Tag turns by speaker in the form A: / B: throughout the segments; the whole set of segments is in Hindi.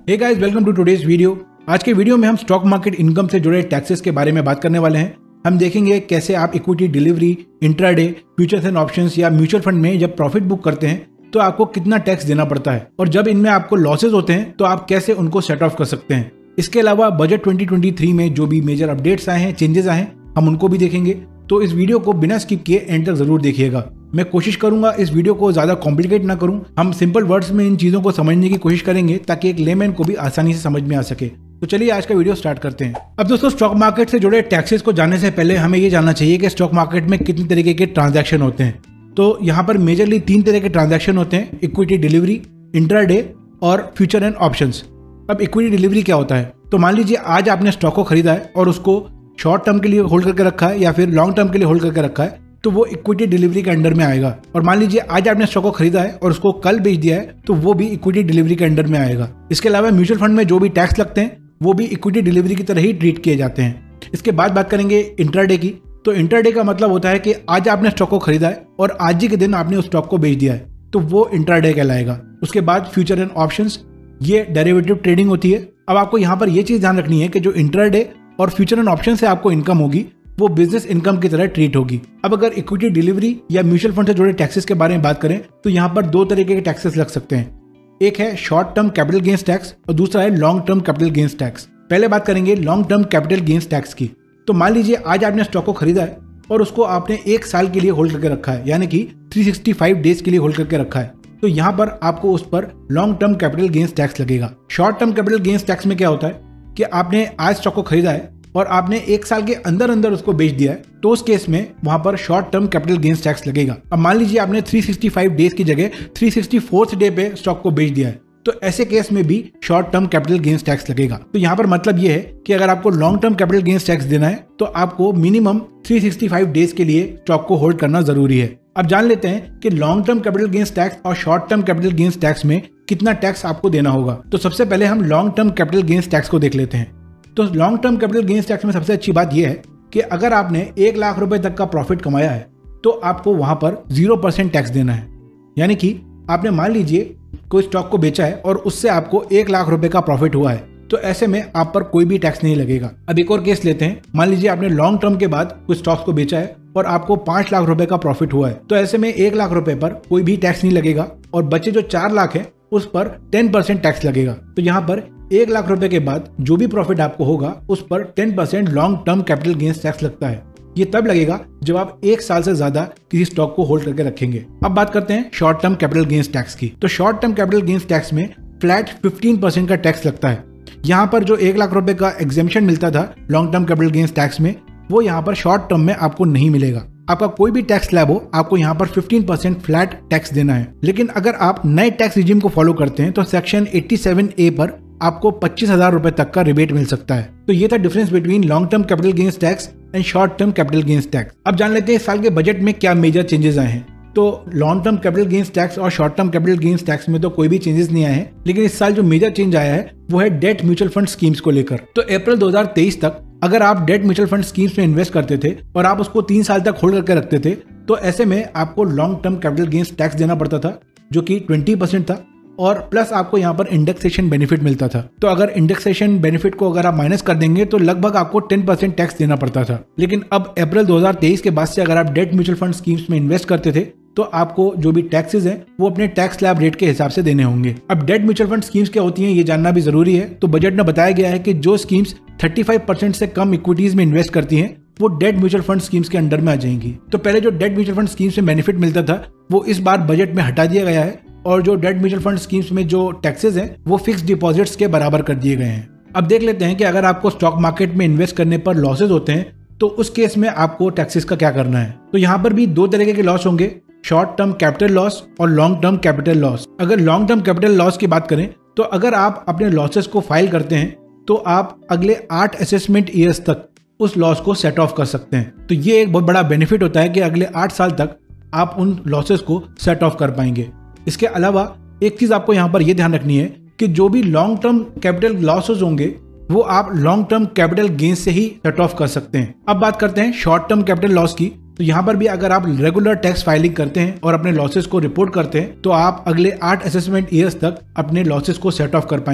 A: Hey guys, welcome to today's video. आज के वीडियो में हम स्टॉक मार्केट इनकम से जुड़े टैक्सेस के बारे में बात करने वाले हैं। हम देखेंगे कैसे आप equity delivery, intraday, futures and options या म्यूचुअल फंड में जब प्रॉफिट बुक करते हैं तो आपको कितना टैक्स देना पड़ता है और जब इनमें आपको लॉसेज होते हैं तो आप कैसे उनको सेट ऑफ कर सकते हैं। इसके अलावा बजट 2023 में जो भी मेजर अपडेट्स आए हैं, चेंजेस आए हैं, हम उनको भी देखेंगे। तो इस वीडियो को बिना स्किप किए एंड तक जरूर देखिएगा। मैं कोशिश करूंगा इस वीडियो को ज्यादा कॉम्प्लिकेट ना करूं, हम सिंपल वर्ड्स में इन चीजों को समझने की कोशिश करेंगे ताकि एक लेमैन को भी आसानी से समझ में आ सके। तो चलिए आज का वीडियो स्टार्ट करते हैं। अब दोस्तों, स्टॉक मार्केट से जुड़े टैक्सेस को जानने से पहले हमें ये जानना चाहिए कि स्टॉक मार्केट में कितने तरीके के ट्रांजैक्शन होते हैं। तो यहाँ पर मेजरली 3 तरह के ट्रांजैक्शन होते हैं: इक्विटी डिलीवरी, इंट्राडे और फ्यूचर एंड ऑप्शंस। अब इक्विटी डिलीवरी क्या होता है? तो मान लीजिए आज आपने स्टॉक को खरीदा है और उसको शॉर्ट टर्म के लिए होल्ड करके रखा है या फिर लॉन्ग टर्म के लिए होल्ड करके रखा है, तो वो इक्विटी डिलीवरी के अंडर में आएगा। और मान लीजिए आज आपने स्टॉक को खरीदा है और उसको कल बेच दिया है, तो वो भी इक्विटी डिलीवरी के अंडर में आएगा। इसके अलावा म्यूचुअल फंड में जो भी टैक्स लगते हैं वो भी इक्विटी डिलीवरी की तरह ही ट्रीट किए जाते हैं। इसके बाद बात करेंगे इंट्राडे की। तो इंट्राडे का मतलब होता है कि आज आपने स्टॉक को खरीदा है और आज ही के दिन आपने उस स्टॉक को बेच दिया है, तो वो इंट्राडे कहलाएगा। उसके बाद फ्यूचर एंड ऑप्शंस, ये डेरिवेटिव ट्रेडिंग होती है। अब आपको यहाँ पर ये चीज ध्यान रखनी है कि जो इंट्राडे और फ्यूचर एंड ऑप्शन से आपको इनकम होगी वो बिजनेस इनकम की तरह ट्रीट होगी। अब अगर इक्विटी डिलीवरी या म्यूचुअल फंड से जुड़े टैक्सेस के बारे में बात करें तो यहाँ पर 2 तरीके के टैक्सेस लग सकते हैं। एक है short term capital gains tax और दूसरा है long term capital gains tax. पहले बात करेंगे long term capital gains tax की। तो मान लीजिए आज आपने स्टॉक को खरीदा है और उसको आपने 1 साल के लिए होल्ड करके रखा है, यानी कि 365 डेज के लिए होल्ड करके रखा है। तो यहाँ पर आपको उस पर long term capital gains tax लगेगा। Short term capital gains tax में क्या होता है कि आपने आज स्टॉक को खरीदा है और आपने 1 साल के अंदर अंदर उसको बेच दिया है, तो उस केस में वहां पर short term capital gains tax लगेगा। अब मान लीजिए आपने 365 डेज की जगह 364th डे पे स्टॉक को बेच दिया है, तो ऐसे केस में भी short term capital gains tax लगेगा। तो यहाँ पर मतलब ये है कि अगर आपको long term capital gains tax देना है तो आपको मिनिमम 365 डेज के लिए स्टॉक को होल्ड करना जरूरी है। अब जान लेते हैं कि long term capital gains tax और short term capital gains tax में कितना टैक्स आपको देना होगा। तो सबसे पहले हम long term capital gains tax को देख लेते हैं। तो long term capital gains tax में सबसे अच्छी बात यह है कि अगर आपने 1 लाख रुपए तक का प्रॉफिट कमाया है तो आपको वहां पर 0% टैक्स देना है। यानी कि आपने मान लीजिए कोई स्टॉक को बेचा है और उससे आपको 1 लाख रुपए का प्रॉफिट हुआ है, तो ऐसे में आप पर कोई भी टैक्स नहीं लगेगा। अब एक और केस लेते हैं। मान लीजिए आपने लॉन्ग टर्म के बाद कुछ स्टॉक्स को बेचा है और आपको 5 लाख रुपए का प्रॉफिट हुआ है, तो ऐसे में 1 लाख रुपए पर कोई भी टैक्स नहीं लगेगा और बचे जो 4 लाख है उस पर 10% टैक्स लगेगा। तो यहाँ पर 1 लाख रुपए के बाद जो भी प्रॉफिट आपको होगा उस पर 10% long term capital gains tax लगता है। ये तब लगेगा जब आप 1 साल से ज्यादा किसी स्टॉक को होल्ड करके रखेंगे। अब बात करते हैं short term capital gains tax की। तो short term capital gains tax में फ्लैट 15% का टैक्स लगता है। यहाँ पर जो 1 लाख रुपए का एग्जेम्पशन मिलता था long term capital gains tax में, वो यहाँ पर शॉर्ट टर्म में आपको नहीं मिलेगा। आपका कोई भी टैक्स स्लैब हो, आपको यहाँ पर 15% फ्लैट टैक्स देना है। लेकिन अगर आप नए टैक्स रिजीम को फॉलो करते हैं तो सेक्शन 87A पर आपको 25,000 रुपए तक का रिबेट मिल सकता है। तो ये था difference between long term capital gains tax and short term capital gains tax. अब जान लेते हैं इस साल के बजट में क्या मेजर चेंजेस आए हैं। तो long term capital gains tax और short term capital gains tax में तो कोई भी चेंजेस नहीं आए हैं, लेकिन इस साल जो मेजर चेंज आया है वो है डेट म्यूचुअल फंड स्कीम्स को लेकर। तो अप्रैल 2023 तक अगर आप डेट म्यूचुअल फंड स्कीम्स में इन्वेस्ट करते थे और आप उसको 3 साल तक होल्ड करके रखते थे, तो ऐसे में आपको long term capital gains tax देना पड़ता था जो कि 20% था, और प्लस आपको यहाँ पर इंडेक्सेशन बेनिफिट मिलता था। तो अगर इंडेक्सेशन बेनिफिट को अगर आप माइनस कर देंगे तो लगभग आपको 10% टैक्स देना पड़ता था। लेकिन अब अप्रैल 2023 के बाद से अगर आप डेट म्यूचुअल फंड स्कीम्स में इन्वेस्ट करते थे तो आपको जो भी टैक्सेस हैं वो अपने टैक्स स्लैब रेट के हिसाब से देने होंगे। अब डेट म्यूचुअल फंड स्कीम्स क्या होती हैं ये जानना भी जरूरी है। तो बजट में बताया गया है कि जो स्कीम्स 35% से कम इक्विटीज में इन्वेस्ट करती हैं वो डेट म्यूचुअल फंड स्कीम्स के अंडर में आ जाएंगी। तो पहले जो डेट म्यूचुअल फंड स्कीम्स में बेनिफिट मिलता था वो इस बार बजट में हटा दिया गया है, और जो डेट म्यूचुअल फंड स्कीम्स में जो टैक्सेस हैं वो फिक्स डिपॉजिट्स के बराबर कर दिए गए हैं। अब देख लेते हैं कि अगर आपको स्टॉक मार्केट में इन्वेस्ट करने पर लॉसेज होते हैं तो उस केस में आपको टैक्सेस का क्या करना है। तो यहाँ पर भी 2 तरीके के लॉस होंगे, शॉर्ट टर्म कैपिटल लॉस और लॉन्ग टर्म कैपिटल लॉस। अगर लॉन्ग टर्म कैपिटल लॉस की बात करें तो अगर आप अपने लॉसेस को फाइल करते हैं तो आप अगले 8 असेसमेंट ईयर्स तक उस लॉस को सेट ऑफ कर सकते हैं। तो ये एक बहुत बड़ा बेनिफिट होता है कि अगले 8 साल तक आप उन लॉसेस को सेट ऑफ कर पाएंगे। इसके अलावा एक चीज आपको यहाँ पर यह ध्यान रखनी है कि जो भी लॉन्ग टर्म कैपिटल लॉसेस होंगे वो आप लॉन्ग टर्म कैपिटल गेन से ही सेट ऑफ कर सकते हैं। अब बात करते हैं शॉर्ट टर्म कैपिटल लॉस की। तो यहाँ पर भी अगर आप रेगुलर टैक्स फाइलिंग करते हैं और अपने लॉसेस को रिपोर्ट करते हैं तो आप अगले 8 असेसमेंट ईयर्स तक अपने लॉसेस को सेट ऑफ कर पाएंगे।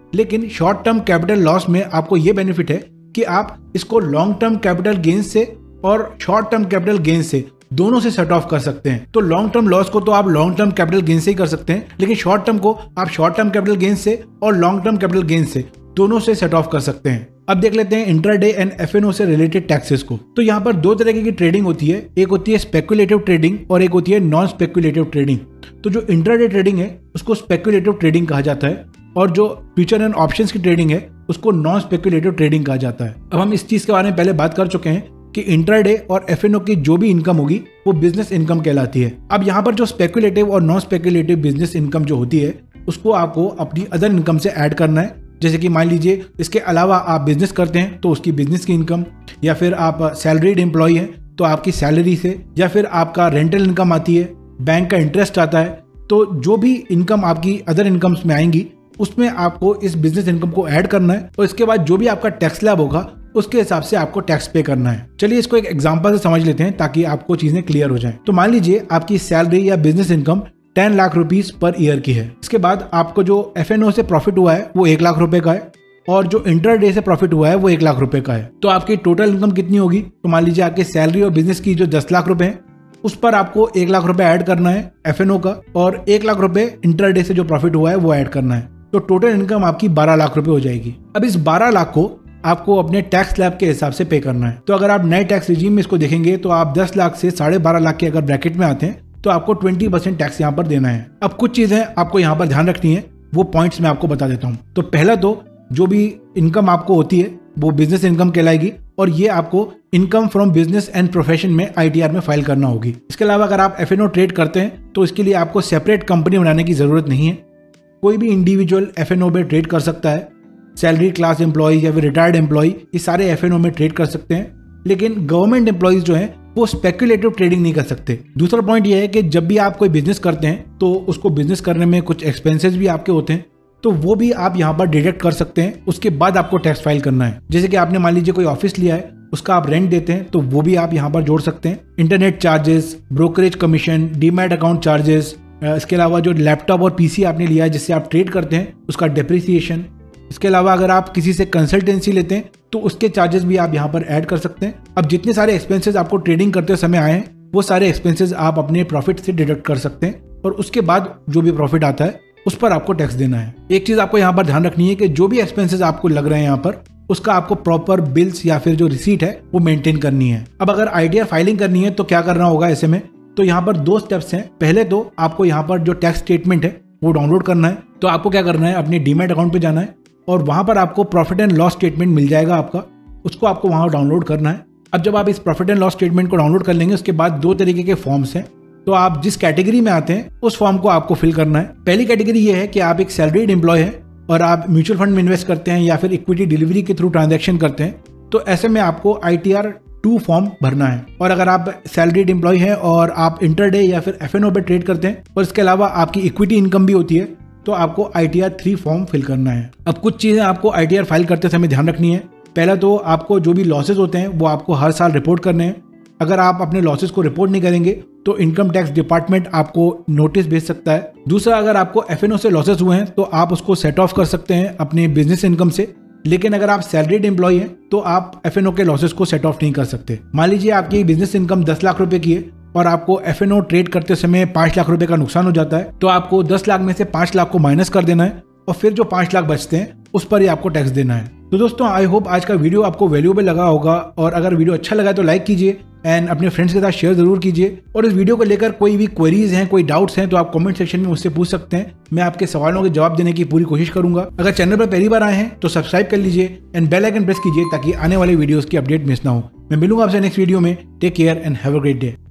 A: लेकिन शॉर्ट टर्म कैपिटल लॉस में आपको ये बेनिफिट है कि आप इसको लॉन्ग टर्म कैपिटल गेन से और शॉर्ट टर्म कैपिटल गेन से दोनों से सेट ऑफ कर सकते हैं। तो लॉन्ग टर्म लॉस को तो आप लॉन्ग टर्म कैपिटल गेन से ही कर सकते हैं, लेकिन शॉर्ट टर्म को आप शॉर्ट टर्म कैपिटल गेन से और लॉन्ग टर्म कैपिटल गेन से दोनों से सेट ऑफ कर सकते हैं। अब देख लेते हैं इंट्राडे एंड F&O से रिलेटेड टैक्सेस को। तो यहाँ पर दो तरह की ट्रेडिंग होती है, एक होती है स्पेकुलेटिव ट्रेडिंग और एक होती है नॉन स्पेकुलेटिव ट्रेडिंग। तो जो इंट्राडे ट्रेडिंग है उसको स्पेकुलेटिव ट्रेडिंग कहा जाता है और जो फ्यूचर एंड ऑप्शंस की ट्रेडिंग है उसको नॉन स्पेकुलेटिव ट्रेडिंग कहा जाता है। अब हम इस चीज के बारे में पहले बात कर चुके हैं कि इंट्राडे और F&O की जो भी इनकम होगी वो बिजनेस इनकम कहलाती है। अब यहाँ पर जो स्पेकुलेटिव और नॉन स्पेकुलेटिव बिजनेस इनकम जो होती है उसको आपको अपनी अदर इनकम से ऐड करना है। जैसे कि मान लीजिए इसके अलावा आप बिजनेस करते हैं तो उसकी बिजनेस की इनकम, या फिर आप सैलरीड एम्प्लॉय हैं तो आपकी सैलरी से, या फिर आपका रेंटल इनकम आती है, बैंक का इंटरेस्ट आता है। तो जो भी इनकम आपकी अदर इनकम्स में आएंगी उसमें आपको इस बिजनेस इनकम को ऐड करना है और इसके बाद जो भी आपका टैक्स स्लैब होगा उसके हिसाब से आपको टैक्स पे करना है। चलिए इसको एक एग्जांपल से समझ लेते हैं ताकि आपको चीजें क्लियर हो जाएं। तो मान लीजिए आपकी सैलरी या business income 10 lakh rupees per year की है। इसके बाद आपको जो F&O से प्रॉफिट हुआ है वो 1 लाख रुपए का है और जो इंट्राडे से प्रॉफिट हुआ है वो 1 लाख रुपए का है। तो आपकी टोटल इनकम कितनी होगी? तो मान लीजिए आपकी सैलरी और बिजनेस की जो 10 लाख रुपए है उस पर आपको 1 लाख रुपए ऐड करना है F&O का, और 1 लाख रुपए इंट्राडे से जो प्रॉफिट हुआ है वो ऐड करना है। तो टोटल इनकम आपकी 12 लाख रुपए हो जाएगी। अब इस 12 लाख को आपको अपने टैक्स स्लैब के हिसाब से पे करना है। तो अगर आप नए टैक्स रिजीम में इसको देखेंगे तो आप 10 लाख से 12.5 लाख के अगर ब्रैकेट में आते हैं तो आपको 20% टैक्स यहाँ पर देना है। अब कुछ चीजें आपको यहाँ पर ध्यान रखनी है, वो पॉइंट्स मैं आपको बता देता हूँ। तो पहला तो जो भी इनकम आपको होती है वो बिजनेस इनकम कहलाएगी और ये आपको income from business and profession में ITR में फाइल करना होगी। इसके अलावा अगर आप F&O ट्रेड करते हैं तो इसके लिए आपको सेपरेट कंपनी बनाने की जरूरत नहीं है। कोई भी इंडिविजुअल F&O में ट्रेड कर सकता है। सैलरी क्लास एम्प्लॉय या फिर रिटायर्ड एम्प्लॉय ये सारे F&O में ट्रेड कर सकते हैं, लेकिन गवर्नमेंट एम्प्लॉयज जो हैं वो स्पेकुलेटिव ट्रेडिंग नहीं कर सकते। दूसरा पॉइंट ये है कि जब भी आप कोई बिजनेस करते हैं तो उसको बिजनेस करने में कुछ एक्सपेंसेस भी आपके होते हैं, तो वो भी आप यहाँ पर डिडक्ट कर सकते हैं। उसके बाद आपको टैक्स फाइल करना है। जैसे कि आपने मान लीजिए कोई ऑफिस लिया है, उसका आप रेंट देते हैं तो वो भी आप यहाँ पर जोड़ सकते हैं। Internet charges, brokerage commission, demat account charges, इसके अलावा जो लैपटॉप और PC आपने लिया है जिससे आप ट्रेड करते हैं उसका डेप्रिसिएशन। इसके अलावा अगर आप किसी से कंसल्टेंसी लेते हैं तो उसके चार्जेस भी आप यहाँ पर ऐड कर सकते हैं। अब जितने सारे एक्सपेंसेस आपको ट्रेडिंग करते समय आए हैं वो सारे एक्सपेंसेस आप अपने प्रॉफिट से डिडक्ट कर सकते हैं और उसके बाद जो भी प्रॉफिट आता है उस पर आपको टैक्स देना है। एक चीज आपको यहाँ पर ध्यान रखनी है कि जो भी एक्सपेंसेस आपको लग रहे हैं यहाँ पर उसका आपको प्रॉपर बिल्स या फिर जो रिसीट है वो मेंटेन करनी है। अब अगर ITR फाइलिंग करनी है तो क्या करना होगा ऐसे में? तो यहाँ पर 2 स्टेप्स हैं। पहले तो आपको यहाँ पर जो टैक्स स्टेटमेंट है वो डाउनलोड करना है। तो आपको क्या करना है, अपने डीमैट अकाउंट पे जाना है और वहां पर आपको प्रॉफिट एंड लॉस स्टेटमेंट मिल जाएगा आपका, उसको आपको वहां डाउनलोड करना है। अब जब आप इस प्रॉफिट एंड लॉस स्टेटमेंट को डाउनलोड कर लेंगे उसके बाद 2 तरीके के फॉर्म्स हैं। तो आप जिस कैटेगरी में आते हैं उस फॉर्म को आपको फिल करना है। पहली कैटेगरी ये है कि आप एक सैलरीड एम्प्लॉय हैं और आप म्यूचुअल फंड में इन्वेस्ट करते हैं या फिर इक्विटी डिलीवरी के थ्रू ट्रांजैक्शन करते हैं, तो ऐसे में आपको ITR 2 फॉर्म भरना है। और अगर आप सैलरीड एम्प्लॉय हैं और आप इंटरडे या फिर F&O पे ट्रेड करते हैं और इसके अलावा आपकी इक्विटी इनकम भी होती है तो आपको ITR 3 फॉर्म फिल करना है। अब कुछ चीजें आपको ITR फाइल करते समय ध्यान रखनी है। पहला तो आपको जो भी लॉसेज होते हैं वो आपको हर साल रिपोर्ट करने हैं। अगर आप अपने लॉसेज को रिपोर्ट नहीं करेंगे तो इनकम टैक्स डिपार्टमेंट आपको नोटिस भेज सकता है। दूसरा, अगर आपको F&O से लॉसेज हुए हैं तो आप उसको सेट ऑफ कर सकते हैं अपने बिजनेस इनकम से, लेकिन अगर आप सैलरीड एम्प्लॉय हैं तो आप F&O के लॉसेज को सेट ऑफ नहीं कर सकते। मान लीजिए आपकी बिजनेस इनकम 10 लाख रुपए की है और आपको F&O ट्रेड करते समय 5 लाख रुपए का नुकसान हो जाता है, तो आपको 10 लाख में से 5 लाख को माइनस कर देना है और फिर जो 5 लाख बचते हैं उस पर ही आपको टैक्स देना है। तो दोस्तों, आई होप आज का वीडियो आपको वैल्यूएबल लगा होगा और अगर वीडियो अच्छा लगा तो लाइक कीजिए एंड अपने फ्रेंड्स के साथ शेयर जरूर कीजिए। और इस वीडियो को लेकर कोई भी क्वेरीज हैं, कोई डाउट्स हैं तो आप कमेंट सेक्शन में मुझसे पूछ सकते हैं। मैं आपके सवालों के जवाब देने की पूरी कोशिश करूंगा। अगर चैनल पर पहली बार आए हैं तो सब्सक्राइब कर लीजिए एंड बेल आइकन प्रेस कीजिए ताकि आने वाले वीडियोस की अपडेट मिस ना हो। मैं मिलूंगा आपसे नेक्स्ट वीडियो में। Take care and have a great day.